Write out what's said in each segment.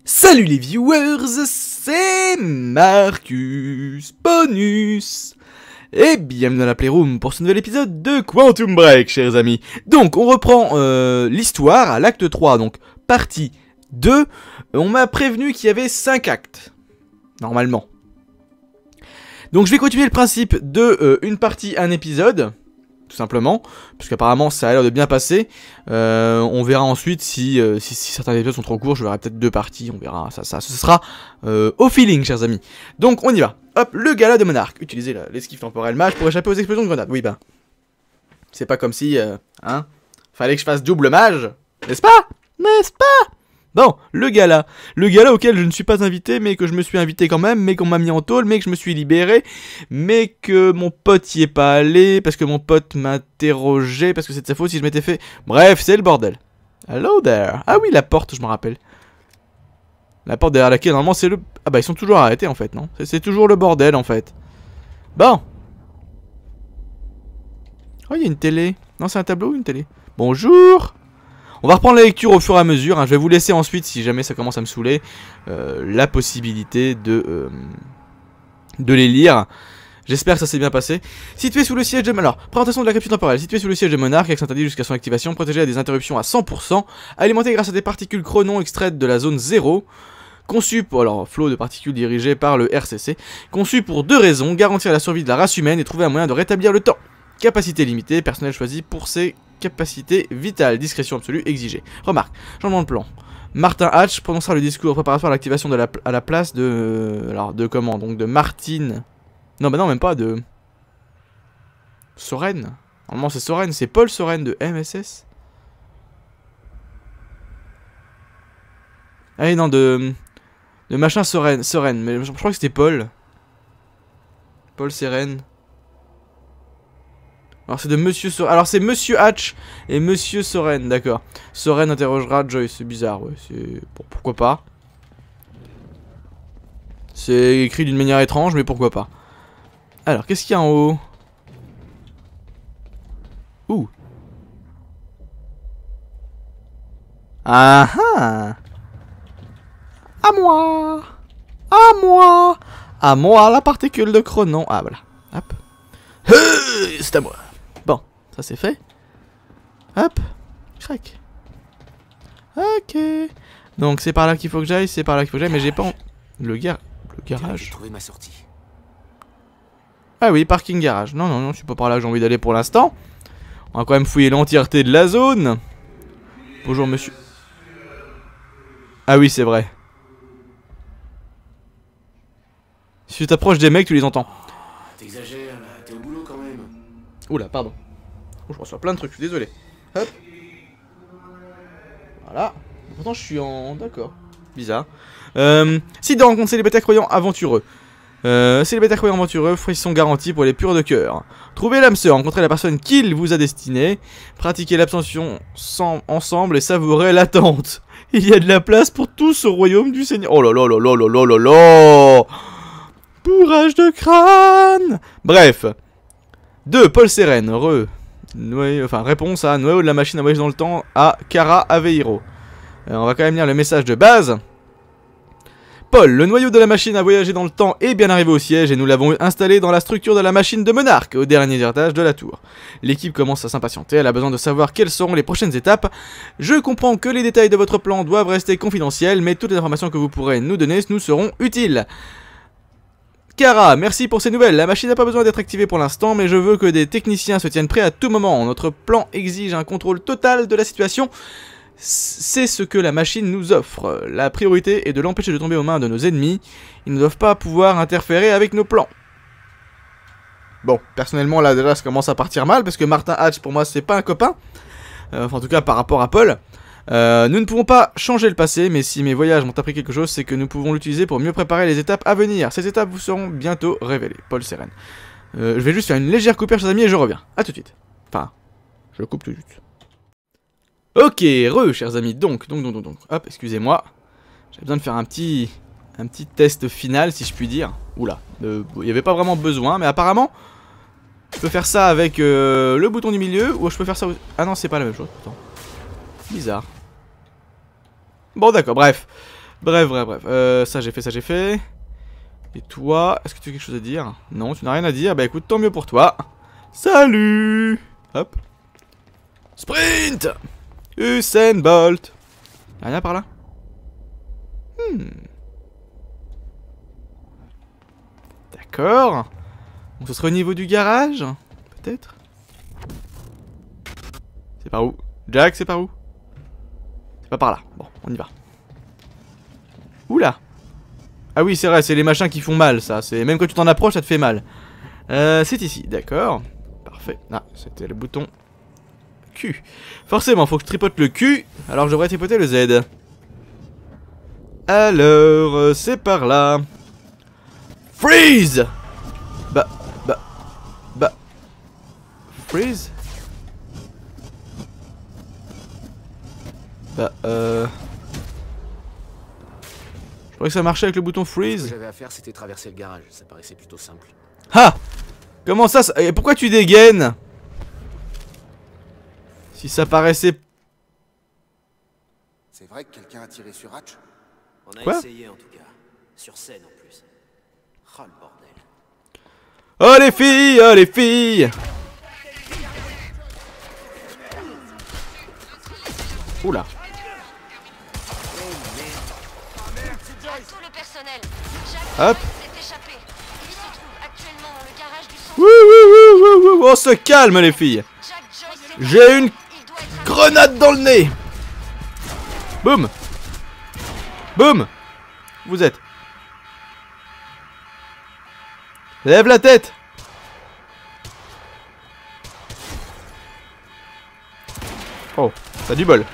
Salut les viewers, c'est Marcus Bonus et bienvenue dans la Playroom pour ce nouvel épisode de Quantum Break, chers amis. Donc on reprend l'histoire à l'acte 3, donc partie 2. On m'a prévenu qu'il y avait 5 actes, normalement. Donc je vais continuer le principe de une partie, un épisode, tout simplement, parce qu'apparemment ça a l'air de bien passer. On verra ensuite si certains épisodes sont trop courts, je verrai peut-être 2 parties, on verra, ce sera au feeling, chers amis. Donc on y va. Hop, le gala de monarque. Utilisez l'esquive temporelle mage pour échapper aux explosions de grenades. Oui ben, c'est pas comme si, fallait que je fasse double mage, n'est-ce pas? N'est-ce pas? Bon, le gala auquel je ne suis pas invité, mais que je me suis invité quand même, mais qu'on m'a mis en tôle, mais que je me suis libéré, mais que mon pote y est pas allé, parce que mon pote m'a interrogé, parce que c'est de sa faute si je m'étais fait... Bref, c'est le bordel. Hello there. Ah oui, la porte, je me rappelle. La porte derrière laquelle, normalement, c'est le... Ah bah, ils sont toujours arrêtés, en fait, non? C'est toujours le bordel, en fait. Bon. Oh, il y a une télé. Non, c'est un tableau ou une télé? Bonjour. On va reprendre la lecture au fur et à mesure, hein. Je vais vous laisser ensuite, si jamais ça commence à me saouler, la possibilité de les lire. J'espère que ça s'est bien passé. Situé sous le siège de... Alors, présentation de la capsule temporelle. Situé sous le siège de Monarque, avec interdit jusqu'à son activation, protégé à des interruptions à 100%, alimenté grâce à des particules chronon extraites de la zone 0, conçu pour... Alors, flot de particules dirigé par le RCC, conçu pour 2 raisons, garantir la survie de la race humaine et trouver un moyen de rétablir le temps. Capacité limitée, personnel choisi pour ses capacités vitales, discrétion absolue exigée. Remarque, changement de plan. Martin Hatch prononcera le discours préparatoire à l'activation à la place de... Alors, de comment? Donc de Martine... Non, bah non, même pas, de... Soren. Normalement, c'est Soren, c'est Paul Soren de MSS. Ah oui, non, de machin Soren, mais je crois que c'était Paul. Paul Seren. Alors c'est de Monsieur Soren. Alors c'est Monsieur Hatch et Monsieur Soren, d'accord. Soren interrogera Joyce, c'est bizarre, ouais. C'est... Bon, pourquoi pas. C'est écrit d'une manière étrange, mais pourquoi pas. Alors, qu'est-ce qu'il y a en haut? Ouh. Ah ah. À moi. À moi. À moi la particule de chronon. Ah voilà. Hop. C'est à moi. Bon, ça c'est fait. Hop. Crac. Ok. Donc c'est par là qu'il faut que j'aille, c'est par là qu'il faut que j'aille, mais j'ai pas... Le garage. J'ai trouvé ma sortie. Ah oui, parking garage. Non, non, non, c'est pas par là que j'ai envie d'aller pour l'instant. On va quand même fouiller l'entièreté de la zone. Bonjour monsieur. Ah oui, c'est vrai. Si tu t'approches des mecs, tu les entends. T'exagères là, t'es au boulot quand même. Oula, pardon. Oh, je reçois plein de trucs, je suis désolé. Hop. Voilà. Pourtant, je suis en... D'accord. Bizarre. Si de rencontrer célibataires croyants aventureux. Célibataires croyants aventureux, frisson garantis pour les purs de cœur. Trouvez l'âme sœur, rencontrez la personne qu'il vous a destinée. Pratiquez l'abstention ensemble et savourez l'attente. Il y a de la place pour tous au royaume du Seigneur. Oh là là là là là là là là. Bourrage de crâne. Bref. 2. Paul Seren, réponse à Noël de la machine à voyager dans le temps à Kara Aveiro. On va quand même lire le message de base. Paul, le noyau de la machine à voyager dans le temps est bien arrivé au siège et nous l'avons installé dans la structure de la machine de Monarque, au dernier étage de la tour. L'équipe commence à s'impatienter, elle a besoin de savoir quelles seront les prochaines étapes. Je comprends que les détails de votre plan doivent rester confidentiels, mais toutes les informations que vous pourrez nous donner nous seront utiles. Kara, merci pour ces nouvelles. La machine n'a pas besoin d'être activée pour l'instant, mais je veux que des techniciens se tiennent prêts à tout moment. Notre plan exige un contrôle total de la situation. C'est ce que la machine nous offre. La priorité est de l'empêcher de tomber aux mains de nos ennemis. Ils ne doivent pas pouvoir interférer avec nos plans. Bon, personnellement, là déjà ça commence à partir mal, parce que Martin Hatch, pour moi, c'est pas un copain. Enfin, en tout cas, par rapport à Paul. Nous ne pouvons pas changer le passé, mais si mes voyages m'ont appris quelque chose, c'est que nous pouvons l'utiliser pour mieux préparer les étapes à venir. Ces étapes vous seront bientôt révélées. Paul Seren. Je vais juste faire une légère coupure, chers amis, et je reviens. A tout de suite. Enfin, je coupe tout de suite. Ok, chers amis, donc, hop, excusez-moi. J'ai besoin de faire un petit test final, si je puis dire. Oula, il n'y avait pas vraiment besoin, mais apparemment, je peux faire ça avec le bouton du milieu, ou je peux faire ça... Ah non, c'est pas la même chose, pourtant. Bizarre. Bon, d'accord, bref. Bref. Ça j'ai fait. Et toi, est-ce que tu as quelque chose à dire? Non, tu n'as rien à dire. Bah écoute, tant mieux pour toi. Salut. Hop. Sprint. Usain Bolt. Y'a rien par là? D'accord. Donc ce serait au niveau du garage? Peut-être? C'est par où? Jack, c'est par où? C'est pas par là. Bon, on y va. Oula. Ah oui, c'est vrai, c'est les machins qui font mal, ça. Même quand tu t'en approches, ça te fait mal. C'est ici, d'accord. Parfait. Ah, c'était le bouton Q. Forcément, faut que je tripote le Q. Alors je devrais tripoter le Z. Alors, c'est par là. Freeze. Bah. Freeze. Je croyais que ça marchait avec le bouton Ce que freeze. j'avais à faire, c'était traverser le garage. Ça paraissait plutôt simple. Ah! Comment ça, et pourquoi tu dégaines? Si ça paraissait... C'est vrai que quelqu'un a tiré sur Hatch? On a Quoi? essayé en tout cas. Sur scène en plus. Oh le bordel. Oh les filles! Oh les filles! Oula. Tout le personnel. Hop. S'est échappé. Il se trouve actuellement dans le garage du centre. Wouh. On se calme les filles. Jack Joyce est... J'ai une Il doit être... grenade dans le nez. Boum. Boum. Vous êtes. Lève la tête. Oh, t'as du bol.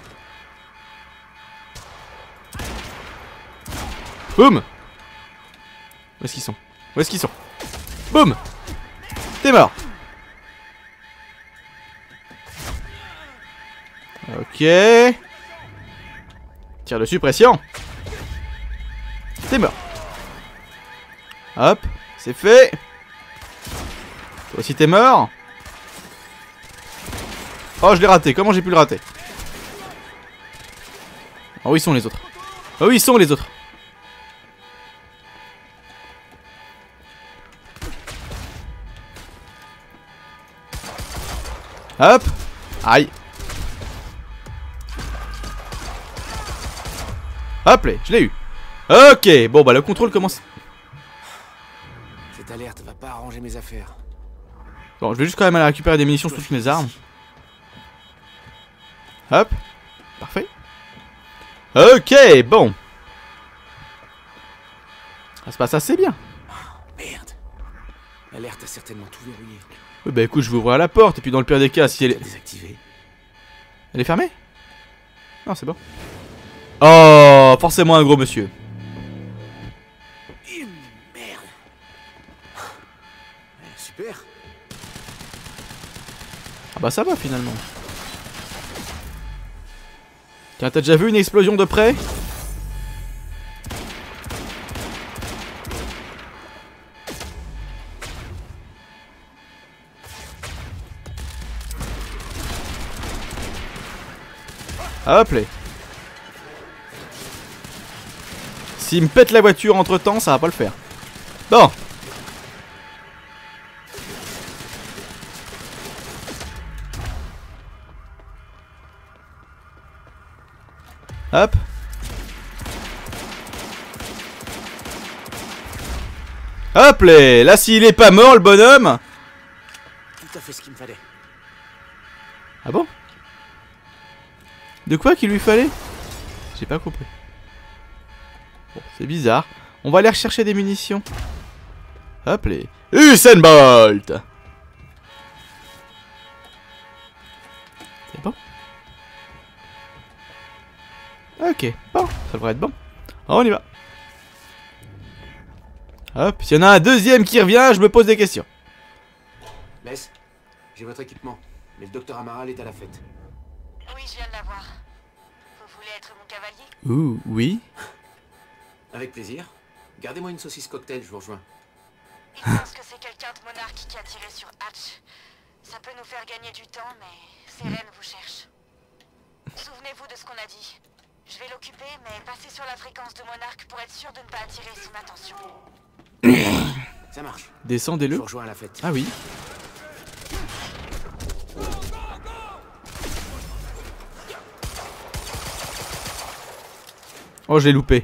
Boum. Où est-ce qu'ils sont? Où est-ce qu'ils sont? Boum. T'es mort. Ok. Tir de suppression. T'es mort. Hop, c'est fait. Toi aussi t'es mort. Oh, je l'ai raté. Comment j'ai pu le rater? Oh, où ils sont les autres? Oh, où ils sont les autres? Hop. Aïe. Hop là, je l'ai eu. Ok, bon bah le contrôle commence. Cette alerte va pas arranger mes affaires. Bon, je vais juste quand même aller récupérer des munitions sur toutes mes armes. Hop. Parfait. Ok, bon. Ça se passe assez bien. Merde. L'alerte a certainement tout verrouillé. Oui, bah écoute, je vais ouvrir la porte et puis dans le pire des cas, si elle est... Désactivé. Elle est fermée? Non, c'est bon. Oh, forcément un gros monsieur. Merde. Super. Ah bah ça va finalement. Tiens, t'as déjà vu une explosion de près? Hop là. S'il me pète la voiture entre temps, ça va pas le faire. Bon. Hop. Hop là. Là, s'il est pas mort, le bonhomme. Tout à fait ce qu'il me fallait. Ah bon? De quoi qu'il lui fallait? J'ai pas compris. Bon, c'est bizarre. On va aller rechercher des munitions. Hop les... Usain Bolt. C'est bon? Ok, bon, ça devrait être bon. On y va. Hop, s'il y en a un deuxième qui revient, je me pose des questions. Laisse, j'ai votre équipement. Mais le docteur Amaral est à la fête. Oui, je viens de l'avoir. Vous voulez être mon cavalier? Ouh, oui. Avec plaisir. Gardez-moi une saucisse cocktail, je vous rejoins. Il pense que c'est quelqu'un de Monarque qui a tiré sur Hatch. Ça peut nous faire gagner du temps, mais Seren vous cherche. Souvenez-vous de ce qu'on a dit. Je vais l'occuper, mais passer sur la fréquence de Monarque pour être sûr de ne pas attirer son attention. Ça marche. Je Descendez-le. vous rejoins à la fête. Ah oui. Oh, j'ai loupé.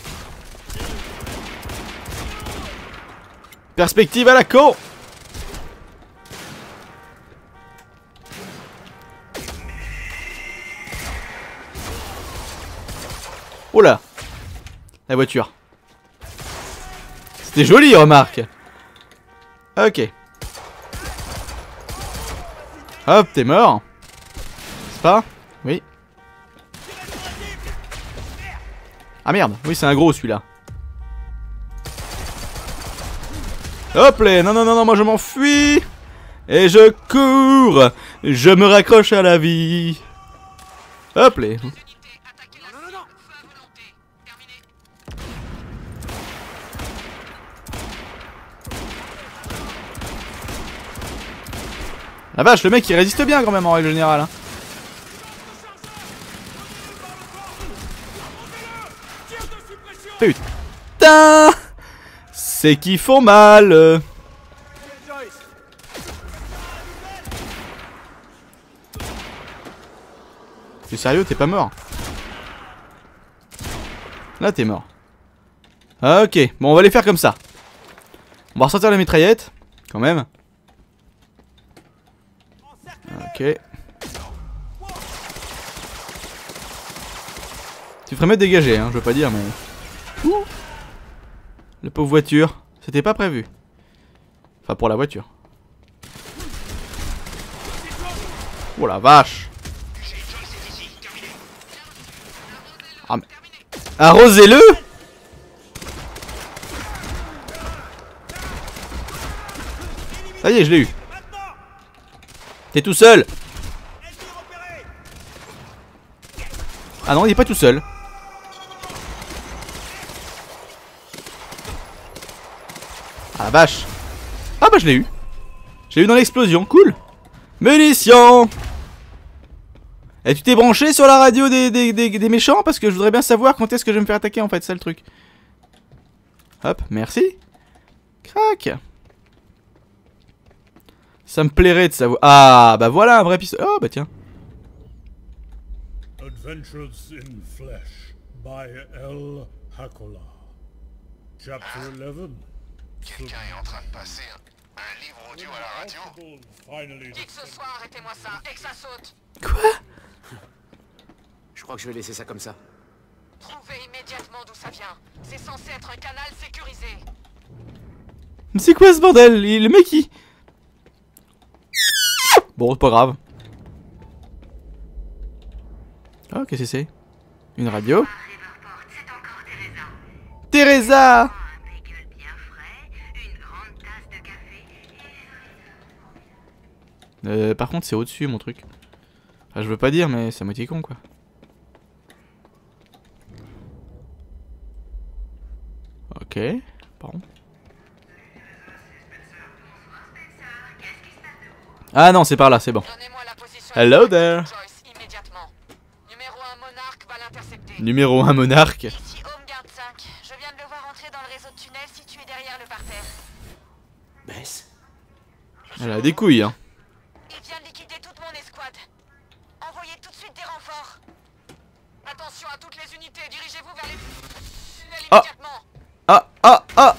Perspective à la con. Oh là. La voiture. C'était joli, remarque. Ok. Hop, t'es mort. C'est pas? Oui. Ah merde, oui c'est un gros celui-là. Hop là, non non non non, moi je m'enfuis. Et je cours. Je me raccroche à la vie. Hop là. La vache, le mec il résiste bien quand même en règle générale. Hein. Putain, c'est qu'ils font mal. T'es sérieux, t'es pas mort? Là t'es mort. Ok, bon on va les faire comme ça. On va ressortir la mitraillette, quand même. Ok. Tu ferais mieux de dégager, hein, je veux pas dire, mais... Ouh. La pauvre voiture, c'était pas prévu. Enfin, pour la voiture. Oh la vache. Ah, mais... Arrosez-le. Ça y est, je l'ai eu. T'es tout seul. Ah non, il est pas tout seul. Ah la vache. Ah bah je l'ai eu. Je l'ai eu dans l'explosion, cool. Munitions. Et tu t'es branché sur la radio des méchants? Parce que je voudrais bien savoir quand est-ce que je vais me faire attaquer en fait, c'est le truc. Hop, merci. Crac. Ça me plairait de savoir. Ah bah voilà un vrai pistolet. Oh bah tiens. Adventures in Flesh by L. Hakola. Chapter 11. Quelqu'un est en train de passer un livre audio à la radio. Finally Qui que ce soit, arrêtez-moi ça, et que ça saute. Quoi? Je crois que je vais laisser ça comme ça. Trouvez immédiatement d'où ça vient. C'est censé être un canal sécurisé. Mais c'est quoi ce bordel? Le mec il... Bon, c'est pas grave. Ah, qu'est-ce que c'est? Une radio? Teresa! Par contre, c'est au-dessus mon truc. Enfin, je veux pas dire, mais c'est à moitié con quoi. Ok, pardon. Ah non, c'est par là, c'est bon. Donnez-moi la position Hello exacte there. de Joyce immédiatement. Numéro 1 Monarque va l'intercepter. Numéro 1 monarque. Ici Homeguard 5. Je viens de le voir entrer dans le réseau de tunnels situé derrière le parterre. Bess? Elle a des couilles, hein. Il vient de liquider toute mon escouade. Envoyez tout de suite des renforts. Attention à toutes les unités, dirigez-vous vers les tunnels Ah. immédiatement. Ah, ah, ah.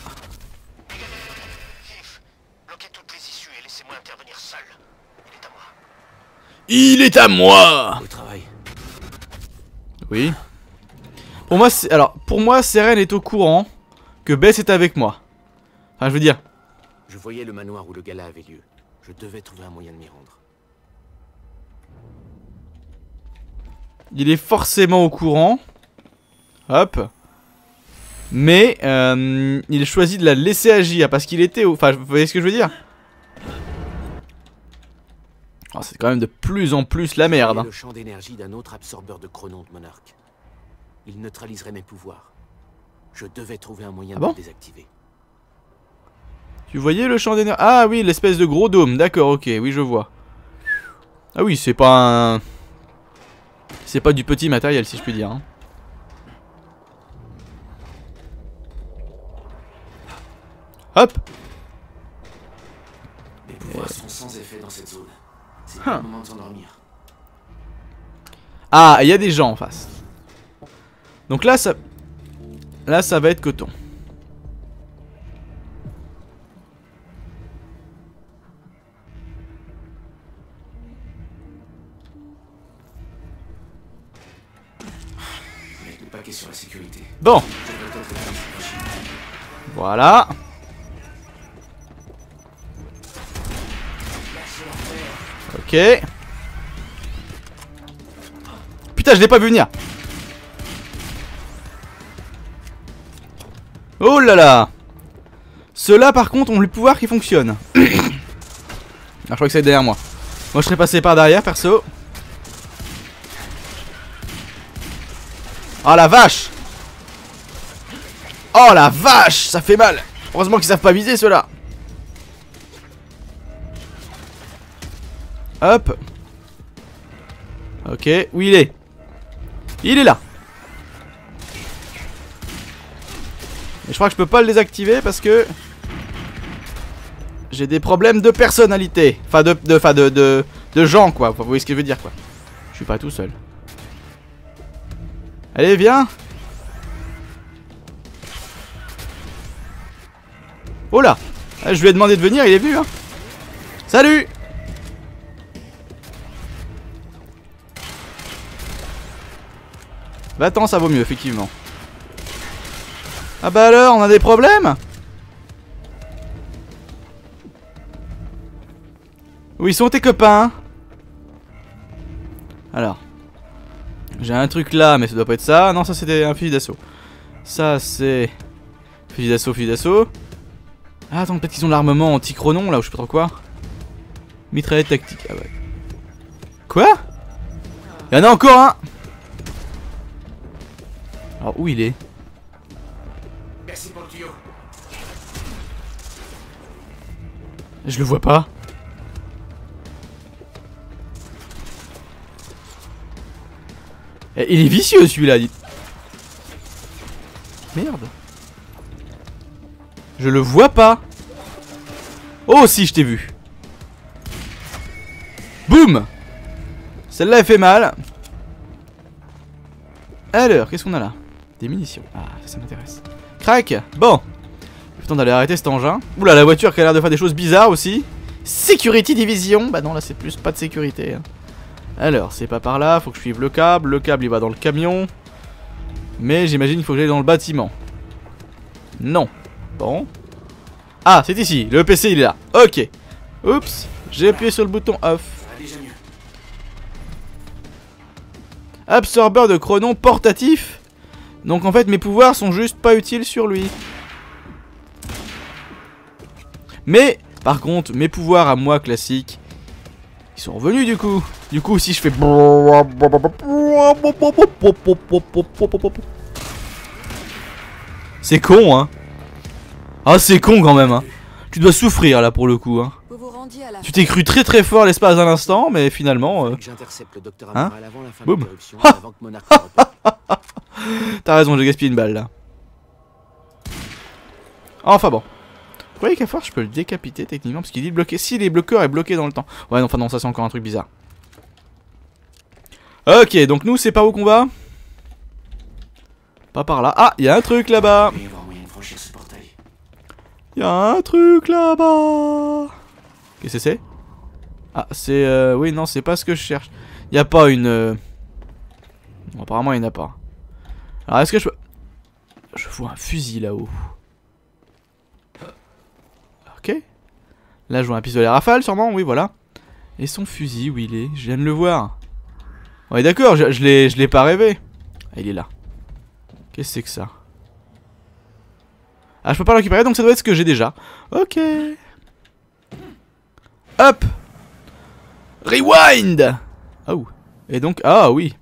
Chief, bloquez toutes les issues et laissez-moi intervenir seul. Il est à moi. Il est à moi. Au travail. Oui. Pour moi, alors, pour moi, Seren est au courant que Bess est avec moi. Enfin, je veux dire. Je voyais le manoir où le gala avait lieu. Je devais trouver un moyen de m'y rendre. Il est forcément au courant. Hop. Mais il choisit de la laisser agir parce qu'il était au... Enfin, vous voyez ce que je veux dire? Oh, c'est quand même de plus en plus la merde. J'ai Hein. le champ d'énergie d'un autre absorbeur de chronon de Monarque. Il neutraliserait mes pouvoirs. Je devais trouver un moyen Ah de bon le désactiver. Tu voyais le champ d'énergie? Ah oui, l'espèce de gros dôme. D'accord, ok, oui, je vois. Ah oui, c'est pas un... C'est pas du petit matériel, si je puis dire. Hein. Hop. Les pouvoirs sont sans effet dans cette zone. C'est pas le moment de s'endormir. Ah, il y a des gens en face. Donc là, ça va être coton. Mettre le paquet sur la sécurité. Bon. Voilà. Ok. Putain, je l'ai pas vu venir. Oh là là. Ceux-là, par contre, ont le pouvoir qui fonctionne. Ah, je crois que c'est derrière moi. Moi, je serais passé par derrière, perso. Oh la vache. Oh la vache. Ça fait mal. Heureusement qu'ils savent pas viser, ceux-là. Hop. Ok, où il est? Il est là. Et je crois que je peux pas le désactiver parce que j'ai des problèmes de personnalité. Enfin de gens quoi. Vous voyez ce que je veux dire quoi. Je suis pas tout seul. Allez viens. Oh là. Je lui ai demandé de venir, il est venu hein. Salut. Va-t'en, ça vaut mieux, effectivement. Ah bah alors, on a des problèmes? Où ils sont tes copains? Alors. J'ai un truc là, mais ça doit pas être ça. Non, ça c'était un fusil d'assaut. Ça c'est... Fusil d'assaut, fusil d'assaut. Ah attends, peut-être qu'ils ont l'armement anti-chronon là, ou je sais pas trop quoi. Mitraillette tactique, ah ouais. Quoi? Il y en a encore un. Alors où il est? Merci pour le tuyau. Je le vois pas. Il est vicieux celui-là. Merde. Je le vois pas. Oh si, je t'ai vu. Boum. Celle-là elle fait mal. Alors, qu'est-ce qu'on a là? Des munitions. Ah, ça m'intéresse. Crac. Bon. Putain d'aller arrêter cet engin. Oula, la voiture qui a l'air de faire des choses bizarres aussi. Security Division. Bah non, là c'est plus pas de sécurité. Hein. Alors, c'est pas par là. Faut que je suive le câble. Le câble il va dans le camion. Mais j'imagine qu'il faut que j'aille dans le bâtiment. Non. Bon. Ah, c'est ici. Le PC il est là. Ok. Oups. J'ai appuyé sur le bouton off. Absorbeur de chronon portatif. Donc en fait mes pouvoirs sont juste pas utiles sur lui. Mais par contre mes pouvoirs à moi classiques, ils sont revenus du coup. Du coup si je fais... C'est con hein. Ah c'est con quand même hein. Tu dois souffrir là pour le coup hein. Tu t'es cru très très fort l'espace d'un instant mais finalement... Hein. Boum. T'as raison, j'ai gaspillé une balle là. Enfin bon. Vous voyez qu'à force je peux le décapiter techniquement parce qu'il dit bloqué. Si les bloqueurs est bloqué dans le temps. Ouais non, enfin non, ça c'est encore un truc bizarre. Ok, donc nous c'est par où qu'on va? Pas par là. Ah, il y a un truc là-bas. Il y a un truc là-bas. Qu'est-ce que c'est? Ah, c'est... oui, non, c'est pas ce que je cherche. Il n'y a pas une... Bon, apparemment, il n'y en a pas. Alors, est-ce que je peux... Je vois un fusil là-haut. Ok. Là, je vois un pistolet rafale, sûrement. Oui, voilà. Et son fusil, où il est? Je viens de le voir. Ouais, d'accord, je l'ai pas rêvé. Ah, il est là. Qu'est-ce que c'est que ça? Ah, je peux pas le récupérer, donc ça doit être ce que j'ai déjà. Ok. Hop. Rewind. Oh. Et donc, ah oui.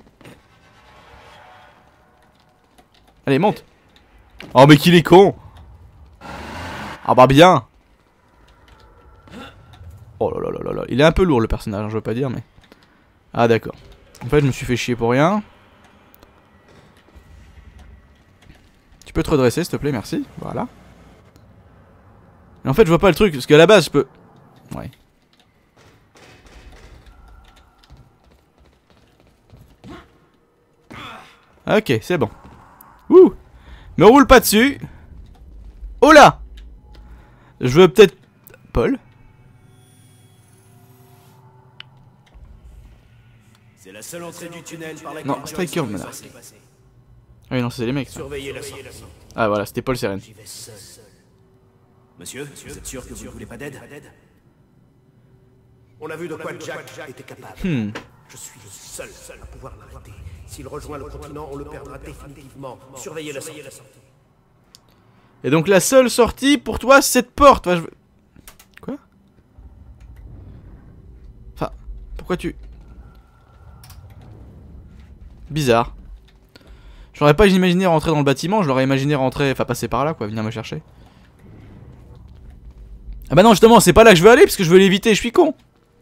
Allez, monte. Oh, mais qu'il est con. Ah bah bien. Oh là là là là là. Il est un peu lourd le personnage, hein, je veux pas dire, mais... Ah d'accord. En fait, je me suis fait chier pour rien. Tu peux te redresser, s'il te plaît, merci. Voilà. Mais en fait je vois pas le truc, parce qu'à la base je peux... Ouais. Ok, c'est bon. Ouh. Me roule pas dessus. Oh là. Je veux peut-être... Paul? C'est la seule entrée du tunnel par laquelle Non, Striker Johnson maintenant. est passé. Ah oui, non, c'est les mecs. Ça. Surveillez la sortie. Ah voilà, c'était Paul Seren. J'y vais seul. Monsieur, vous êtes sûr que vous ne voulez pas d'aide? On a vu de quoi Jack était capable. Je suis le seul à pouvoir l'arrêter. S'il rejoint le continent, on le perdra définitivement. Surveillez la sortie. Et donc la seule sortie pour toi, c'est cette porte. Enfin, Quoi? Enfin, pourquoi tu... Bizarre. Je l'aurais pas imaginé rentrer dans le bâtiment, je l'aurais imaginé rentrer, enfin passer par là quoi, venir me chercher. Ah bah non justement, c'est pas là que je veux aller parce que je veux l'éviter, je suis con.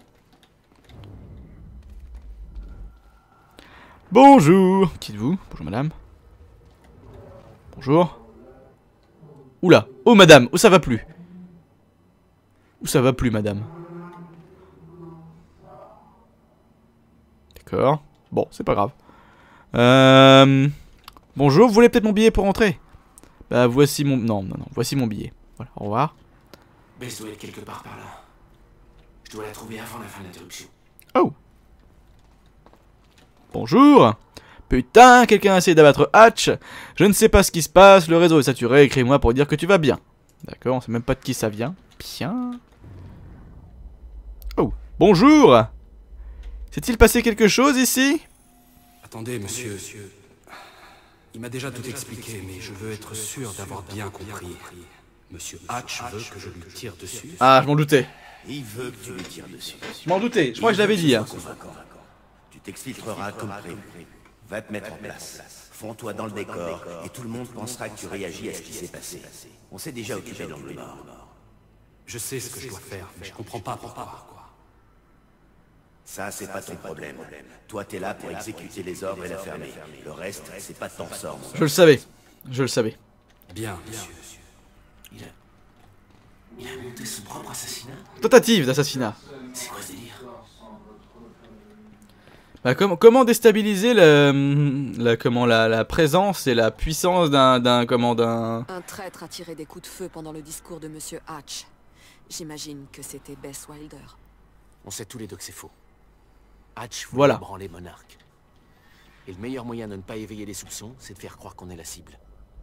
Bonjour. Qui êtes-vous? Bonjour madame. Bonjour. Oula. Oh madame, oh ça va plus. Où ça va plus madame? D'accord. Bon, c'est pas grave. Bonjour, vous voulez peut-être mon billet pour rentrer? Bah voici mon... Non, voici mon billet. Voilà, au revoir. Bess doit être quelque part par là. Je dois la trouver avant la fin de l'interruption. Oh. Bonjour. Putain, quelqu'un a essayé d'abattre Hatch. Je ne sais pas ce qui se passe, le réseau est saturé, écris-moi pour dire que tu vas bien. D'accord, on sait même pas de qui ça vient. Bien. Oh, bonjour. S'est-il passé quelque chose ici? Attendez, monsieur. Il m'a déjà tout expliqué, mais je veux être sûr d'avoir bien compris. Monsieur Hatch veut que je lui tire dessus. Ah, je m'en doutais. Il veut que tu lui tires dessus. Je m'en doutais, je crois que je l'avais dit. Hein. Tu t'exfiltreras comme prévu. Va te mettre en place. Fonds-toi dans le décor et tout le monde pensera que tu réagis à ce qui s'est passé. On s'est déjà occupé dans le nord. Je sais ce que je dois faire, mais je comprends pas pourquoi. Ça, c'est pas ton problème. Toi, t'es là pour exécuter les ordres et la fermer. Le reste, c'est pas de ton ressort. Je le savais. Je le savais. Bien, monsieur. Il a monté son propre assassinat. Tentative d'assassinat. C'est quoi ce délire? Bah, comment déstabiliser la présence et la puissance d'un Un traître a tiré des coups de feu pendant le discours de Monsieur Hatch. J'imagine que c'était Bess Wilder. On sait tous les deux que c'est faux. Hatch voulait Voilà. branler Monarch. Et le meilleur moyen de ne pas éveiller les soupçons, c'est de faire croire qu'on est la cible.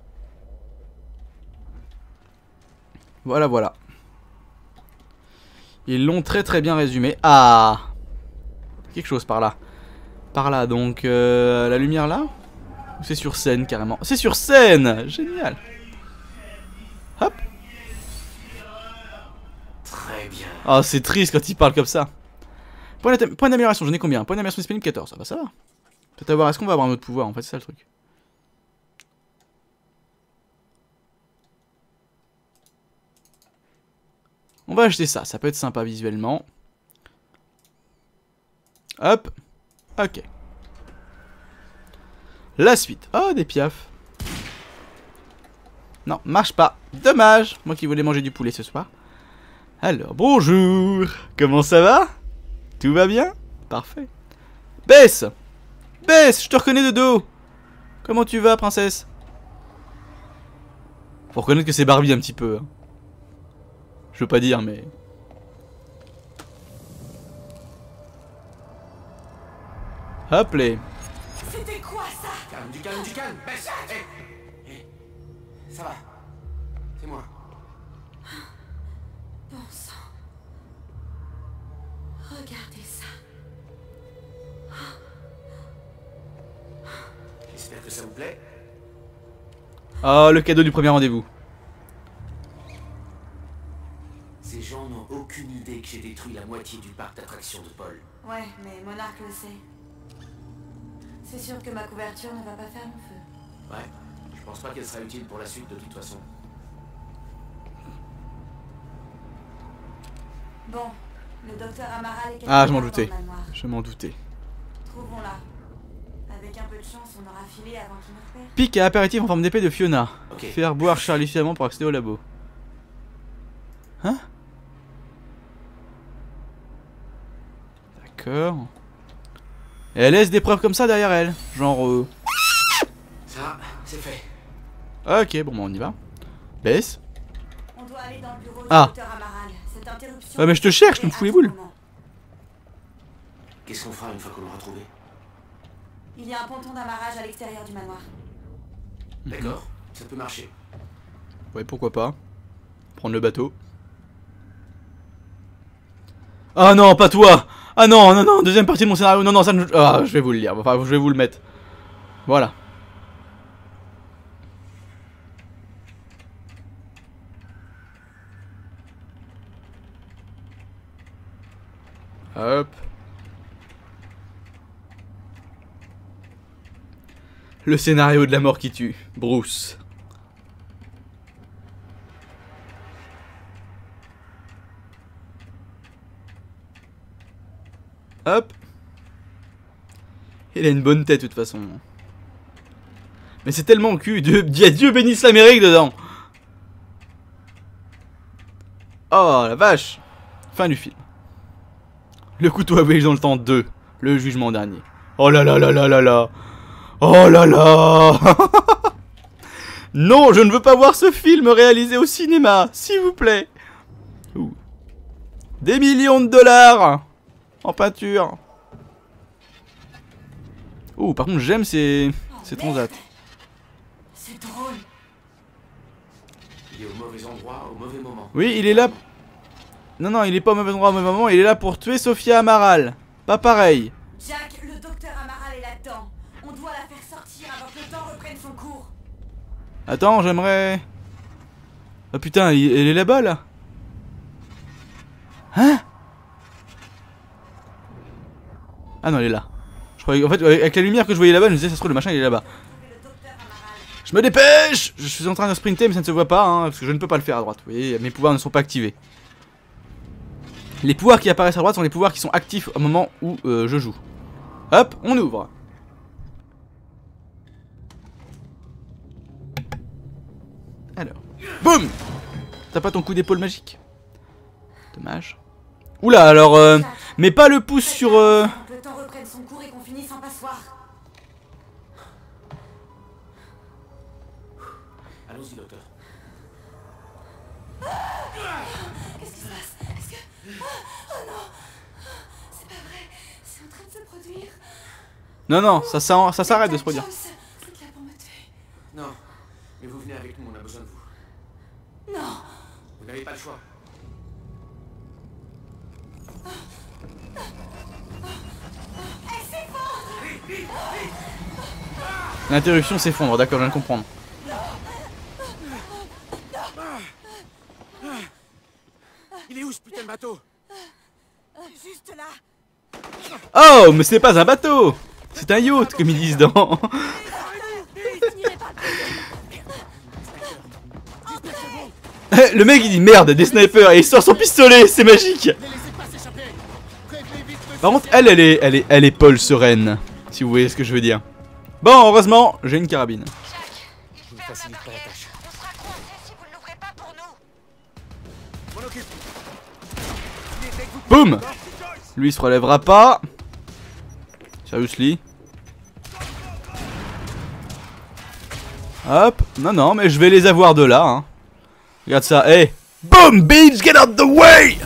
Voilà. Ils l'ont très bien résumé. Ah, quelque chose par là. Par là, donc la lumière là? Ou c'est sur scène carrément? C'est sur scène! Génial! Hop! Très bien. Ah, c'est triste quand il parle comme ça. Point d'amélioration, j'en ai combien? Point d'amélioration disponible 14. Ah bah ça va. Peut-être avoir. Est-ce qu'on va avoir un autre pouvoir en fait? C'est ça le truc. On va acheter ça, ça peut être sympa visuellement. Hop. Ok. La suite. Oh, des piafs. Non, marche pas. Dommage. Moi qui voulais manger du poulet ce soir. Alors, bonjour. Comment ça va? Tout va bien? Parfait. Bess! Bess, je te reconnais de dos. Comment tu vas, princesse? Faut reconnaître que c'est Barbie un petit peu. Hein. Je veux pas dire, mais... Hop les. C'était quoi ça? Du calme, Bess. Hé, ça va. C'est moi. Bon sang. Regardez ça. J'espère que ça vous plaît. Oh, le cadeau du premier rendez-vous. Ces gens n'ont aucune idée que j'ai détruit la moitié du parc d'attractions de Paul. Ouais, mais Monarch le sait. C'est sûr que ma couverture ne va pas faire long feu. Ouais, je pense pas qu'elle sera utile pour la suite de toute façon. Bon, le docteur Amaral est quelque Ah, je m'en part doutais. dans le manoir. Je m'en doutais. Trouvons-la. Avec un peu de chance, on aura filé avant qu'il nous repère. Pique à apéritif en forme d'épée de Fiona. Ok. Faire boire Charlie suffisamment pour accéder au labo. Hein? D'accord. Et elle laisse des preuves comme ça derrière elle. Genre Ça, c'est fait. Ok, bon bah on y va. Baisse. On doit aller dans le bureau du Ah. docteur Amaral. Cette interruption... Ouais mais je te cherche, tu me fous les boules. Qu'est-ce qu'on fera une fois qu'on l'aura trouvé? Il y a un ponton d'amarrage à l'extérieur du manoir. D'accord, ça peut marcher. Ouais, pourquoi pas. Prendre le bateau. Ah non, pas toi. Ah non, non, non, deuxième partie de mon scénario. Non, non, ça ne... Ah, je vais vous le lire. Enfin, je vais vous le mettre. Voilà. Hop. Le scénario de la mort qui tue. Bruce. Hop. Il a une bonne tête de toute façon. Mais c'est tellement cul. Dieu bénisse l'Amérique dedans. Oh la vache. Fin du film. Le couteau à voyage dans le temps 2. Le jugement dernier. Oh là là là là là là. Oh là là. Non, je ne veux pas voir ce film réalisé au cinéma. S'il vous plaît. Ouh. Des millions de dollars. En peinture. Ouh, par contre j'aime ces transats. C'est drôle. Il est au mauvais endroit, au mauvais moment. Oui, il est là. Non, non, il est pas au mauvais endroit au mauvais moment. Il est là pour tuer Sophia Amaral. Pas pareil. Jack, le docteur Amaral est là-dedans. On doit la faire sortir avant que le temps reprenne son cours. Attends, j'aimerais... Oh putain, elle est là-bas là. Hein? Ah non, elle est là. Je croyais... En fait, avec la lumière que je voyais là-bas, je me disais, ça se trouve, le machin il est là-bas. Je me dépêche! Je suis en train de sprinter, mais ça ne se voit pas, hein, parce que je ne peux pas le faire à droite. Vous voyez, mes pouvoirs ne sont pas activés. Les pouvoirs qui apparaissent à droite sont les pouvoirs qui sont actifs au moment où je joue. Hop, on ouvre. Alors, boum! T'as pas ton coup d'épaule magique? Dommage. Oula, alors, mets pas le pouce sur... Que le temps reprenne son cours et qu'on finisse en passoire. Allons-y, docteur. Qu'est-ce qui se passe? Est-ce que... Oh non! C'est pas vrai. C'est en train de se produire. Non, non, ça s'arrête de se produire. Jones, c'est là pour me tuer. Non, mais vous venez avec nous, on a besoin de vous. Non. Vous n'avez pas le choix. L'interruption s'effondre, d'accord, je viens de comprendre. Il est où ce putain de bateau? Juste là. Oh, mais c'est pas un bateau! C'est un yacht, comme ils disent dans... Le mec il dit merde, des snipers, et il sort son pistolet, c'est magique! Par contre, elle est Paul sereine, si vous voyez ce que je veux dire. Bon, heureusement, j'ai une carabine. Jack, il ferme la barrière. On sera coincés si vous ne l'ouvrez pas pour nous. Boum! Lui il se relèvera pas. Seriously. Hop, non, non, mais je vais les avoir de là, hein. Regarde ça, hey! Boom, bitch, get out the way!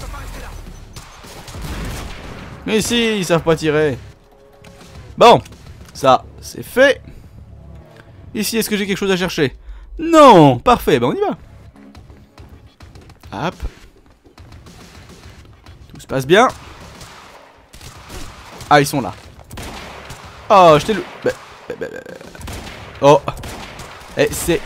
Mais si, ils savent pas tirer. Bon, ça, c'est fait. Ici, est-ce que j'ai quelque chose à chercher? Non, parfait, ben on y va. Hop. Tout se passe bien. Ah, ils sont là. Oh, je t'ai le... Oh. Eh, c'est...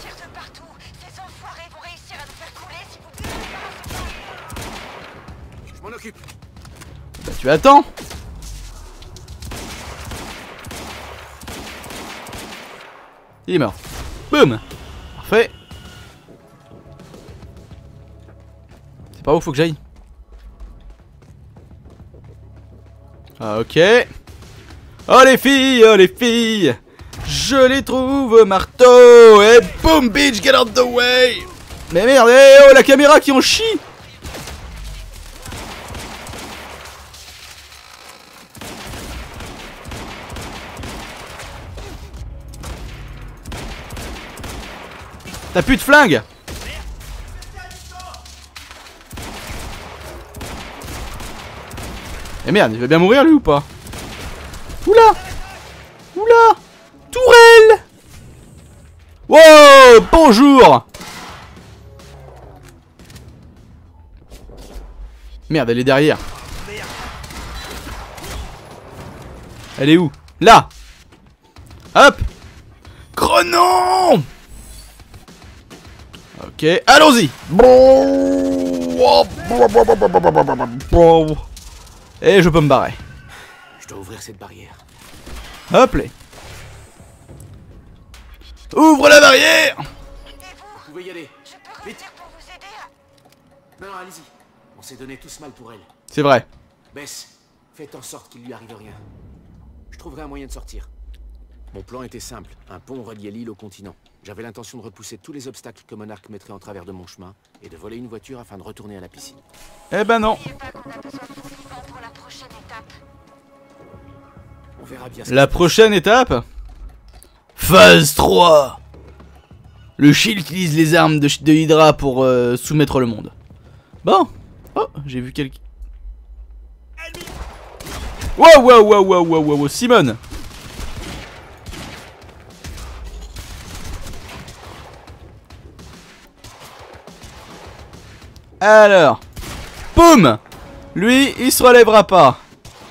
Je m'en occupe. Bah, tu attends. Il est mort. Boum. Parfait. C'est par où faut que j'aille? Ah, ok. Oh les filles, je les trouve marteau. Et boom bitch, get out the way. Mais merde, eh, oh la caméra qui en chie. T'as plus de flingue. Eh merde, il va bien mourir lui ou pas? Oula. Oula. Tourelle. Wow, bonjour. Merde, elle est derrière. Elle est où? Là. Hop. Chronon. Ok, allons-y. Et je peux me barrer. Je dois ouvrir cette barrière. Hop là. Ouvre la barrière. Vous pouvez y aller. Je peux revenir pour vous aider à... Non, allez-y. On s'est donné tous mal pour elle. C'est vrai. Bess, faites en sorte qu'il lui arrive rien. Je trouverai un moyen de sortir. Mon plan était simple. Un pont reliait l'île au continent. J'avais l'intention de repousser tous les obstacles que Monarch mettrait en travers de mon chemin et de voler une voiture afin de retourner à la piscine. Eh ben non. N'oubliez pas qu'on a besoin de vous vivants pour la prochaine étape. On verra bien. La prochaine étape. Phase 3. Le Shield utilise les armes de Hydra pour soumettre le monde. Bon. Oh, j'ai vu quelqu'un. Wow, wow, wow, wow, wow, wow, Simone. Alors. Boum. Lui, il se relèvera pas.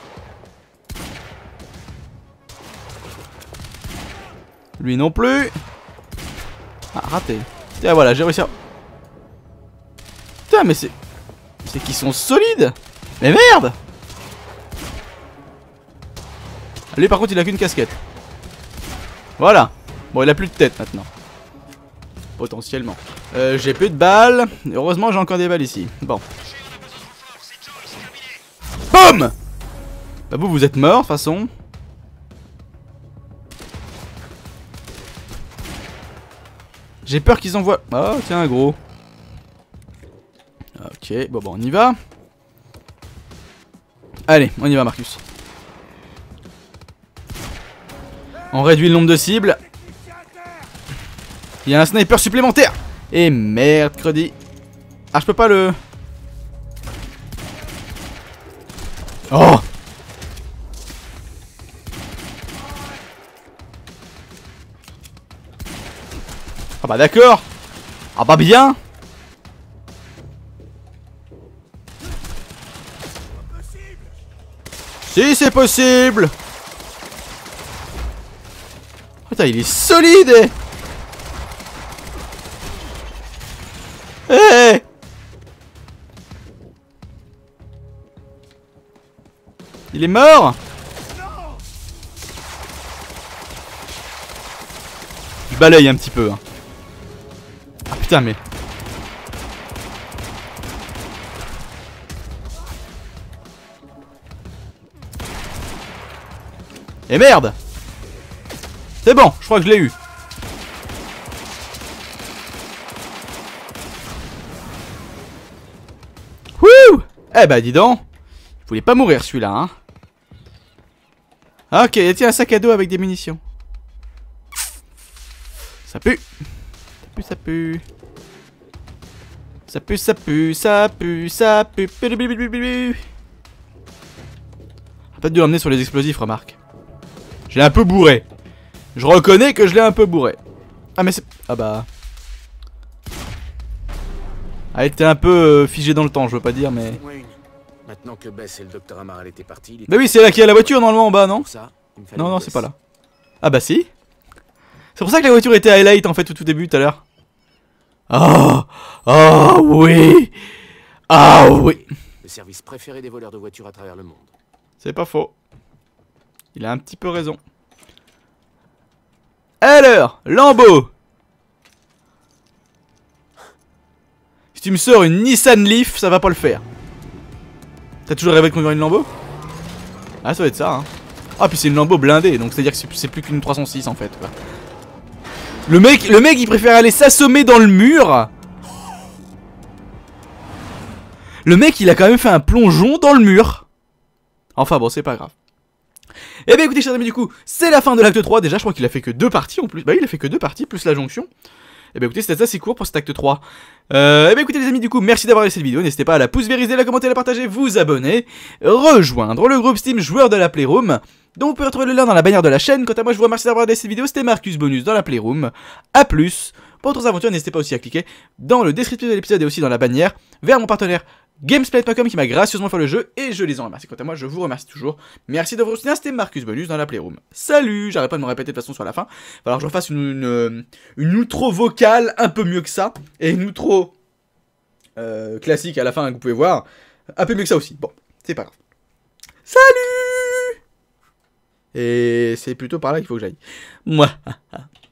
Lui non plus. Ah, raté. Tiens, voilà, j'ai réussi à... Putain, mais c'est... C'est qu'ils sont solides. Mais merde. Lui, par contre, il a qu'une casquette. Voilà. Bon, il a plus de tête, maintenant. Potentiellement. J'ai plus de balles. Heureusement, j'ai encore des balles ici. Bon. Boum. Bah, vous êtes mort, de toute façon. J'ai peur qu'ils envoient... Oh, tiens, gros. Ok, bon, on y va. Allez, on y va, Marcus. On réduit le nombre de cibles. Il y a un sniper supplémentaire. Et merde, credi. Ah, je peux pas le... Oh. Ah bah d'accord. Ah bah bien. Si c'est possible. Putain, il est solide. Eh. Il est mort. Je balaye un petit peu hein. Ah putain mais... Et merde. C'est bon, je crois que je l'ai eu. Wouh. Eh bah dis donc. Il voulait pas mourir celui-là hein. Ah, ok, il y a un sac à dos avec des munitions. Ça pue. Ça pue, ça pue. Ça pue, ça pue, ça pue, ça pue. On a pas dû l'emmener sur les explosifs, remarque. Je l'ai un peu bourré. Je reconnais que je l'ai un peu bourré. Ah mais c'est... Ah bah... Ah, elle était un peu figée dans le temps, je veux pas dire, mais... Maintenant que Bess et le docteur Amaral étaient partis... Bah oui, c'est là qu'il y a la voiture normalement en bas, non? Non, non, Bess. c'est pas là. Ah bah si. C'est pour ça que la voiture était highlight en fait au tout début tout à l'heure. Oh, oh oui. Ah oui. Le service préféré des voleurs de voitures à travers le monde. C'est pas faux. Il a un petit peu raison. Alors, Lambeau. Si tu me sors une Nissan Leaf, ça va pas le faire. T'as toujours rêvé de conduire une Lambeau? Ah, ça va être ça, hein. Ah, puis c'est une Lambeau blindée, donc c'est-à-dire que c'est plus qu'une 306 en fait. Quoi. Le mec, il préfère aller s'assommer dans le mur Le mec, il a quand même fait un plongeon dans le mur. Enfin bon, c'est pas grave. Et bien écoutez, chers amis, du coup, c'est la fin de l'acte 3. Déjà, je crois qu'il a fait que 2 parties en plus. Bah oui, il a fait que 2 parties, plus la jonction. Et bien écoutez, c'était assez court pour cet acte 3. Et bien écoutez les amis, du coup, merci d'avoir regardé cette vidéo. N'hésitez pas à la pouce vériser, la commenter, la partager, vous abonner, rejoindre le groupe Steam joueur de la Playroom, dont vous pouvez retrouver le lien dans la bannière de la chaîne. Quant à moi, je vous remercie d'avoir regardé cette vidéo. C'était Marcus Bonus dans la Playroom. A plus. Pour d'autres aventures, n'hésitez pas aussi à cliquer dans le descriptif de l'épisode et aussi dans la bannière vers mon partenaire Gamesplat.com qui m'a gracieusement fait le jeu et je les en remercie. Quant à moi, je vous remercie toujours. Merci de votre soutien, c'était Marcus Bonus dans la Playroom. Salut, j'arrête pas de me répéter de toute façon sur la fin. Il va falloir que je refasse une outro vocale un peu mieux que ça. Et une outro classique à la fin que vous pouvez voir. Un peu mieux que ça aussi. Bon, c'est pas grave. Salut. Et c'est plutôt par là qu'il faut que j'aille. Moi.